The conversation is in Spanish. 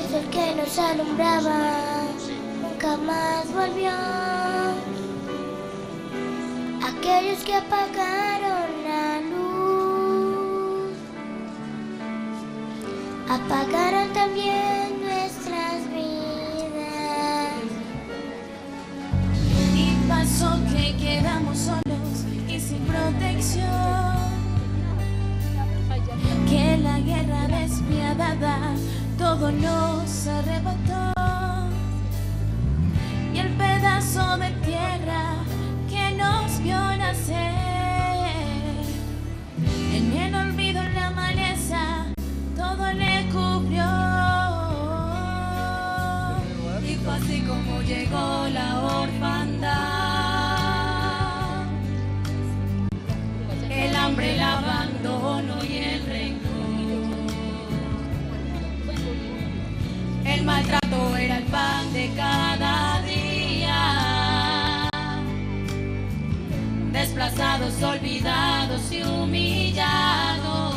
sol que nos alumbraba nunca más volvió. Aquellos que apagaron la luz apagaron también nuestras vidas. Y pasó que quedamos solos y sin protección, que la guerra despiadada todo nos arrebató, y el pedazo de tierra que nos vio nacer en el olvido, en la maleza, todo le cubrió. Y fue así como llegó la orfandad, el hambre, el abandono y el rencor. El maltrato era el pan de cada día. Desplazados, olvidados y humillados,